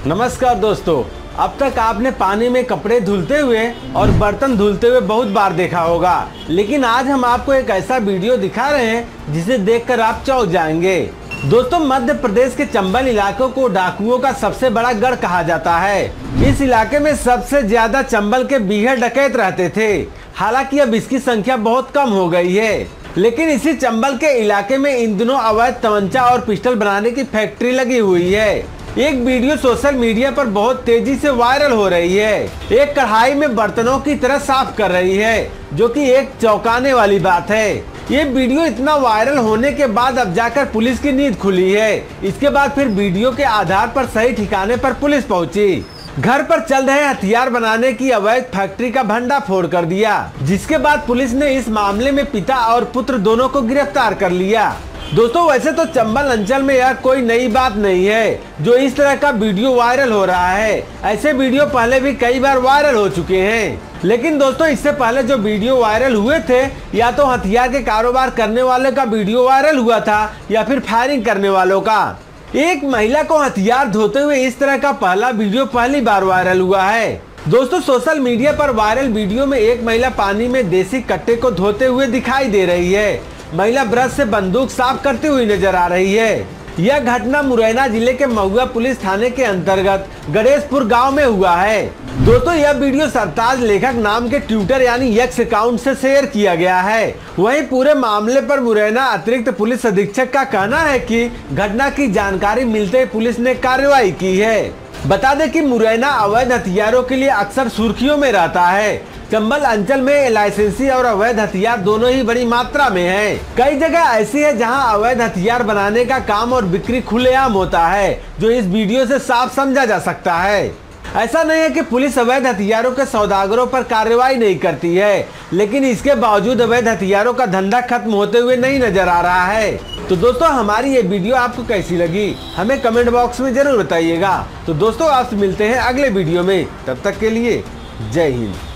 नमस्कार दोस्तों, अब तक आपने पानी में कपड़े धुलते हुए और बर्तन धुलते हुए बहुत बार देखा होगा, लेकिन आज हम आपको एक ऐसा वीडियो दिखा रहे हैं जिसे देखकर आप चौंक जाएंगे। दोस्तों, मध्य प्रदेश के चंबल इलाकों को डाकुओं का सबसे बड़ा गढ़ कहा जाता है। इस इलाके में सबसे ज्यादा चंबल के बीहड़ डकैत रहते थे। हालांकि अब इसकी संख्या बहुत कम हो गई है, लेकिन इसी चंबल के इलाके में इन दिनों अवैध तमंचा और पिस्टल बनाने की फैक्ट्री लगी हुई है। एक वीडियो सोशल मीडिया पर बहुत तेजी से वायरल हो रही है। एक कढ़ाई में बर्तनों की तरह साफ कर रही है, जो कि एक चौंकाने वाली बात है। ये वीडियो इतना वायरल होने के बाद अब जाकर पुलिस की नींद खुली है। इसके बाद फिर वीडियो के आधार पर सही ठिकाने पर पुलिस पहुंची। घर पर चल रहे हथियार बनाने की अवैध फैक्ट्री का भंडाफोड़ कर दिया, जिसके बाद पुलिस ने इस मामले में पिता और पुत्र दोनों को गिरफ्तार कर लिया। दोस्तों, वैसे तो चंबल अंचल में यह कोई नई बात नहीं है जो इस तरह का वीडियो वायरल हो रहा है। ऐसे वीडियो पहले भी कई बार वायरल हो चुके हैं, लेकिन दोस्तों इससे पहले जो वीडियो वायरल हुए थे, या तो हथियार के कारोबार करने वाले का वीडियो वायरल हुआ था या फिर फायरिंग करने वालों का। एक महिला को हथियार धोते हुए इस तरह का पहला वीडियो पहली बार वायरल हुआ है। दोस्तों, सोशल मीडिया पर वायरल वीडियो में एक महिला पानी में देसी कट्टे को धोते हुए दिखाई दे रही है। महिला ब्रश से बंदूक साफ करती हुई नजर आ रही है। यह घटना मुरैना जिले के महुआ पुलिस थाने के अंतर्गत गणेशपुर गांव में हुआ है। दोस्तों, यह वीडियो सरताज लेखक नाम के ट्विटर यानी एक्स अकाउंट से शेयर किया गया है। वहीं पूरे मामले पर मुरैना अतिरिक्त पुलिस अधीक्षक का कहना है कि घटना की जानकारी मिलते ही पुलिस ने कार्रवाई की है। बता दें कि मुरैना अवैध हथियारों के लिए अक्सर सुर्खियों में रहता है। चंबल अंचल में लाइसेंसी और अवैध हथियार दोनों ही बड़ी मात्रा में हैं। कई जगह ऐसी है जहां अवैध हथियार बनाने का काम और बिक्री खुलेआम होता है, जो इस वीडियो से साफ समझा जा सकता है। ऐसा नहीं है कि पुलिस अवैध हथियारों के सौदागरों पर कार्रवाई नहीं करती है, लेकिन इसके बावजूद अवैध हथियारों का धंधा खत्म होते हुए नहीं नजर आ रहा है। तो दोस्तों, हमारी ये वीडियो आपको कैसी लगी हमें कमेंट बॉक्स में जरूर बताइएगा। तो दोस्तों, आपसे मिलते हैं अगले वीडियो में। तब तक के लिए जय हिंद।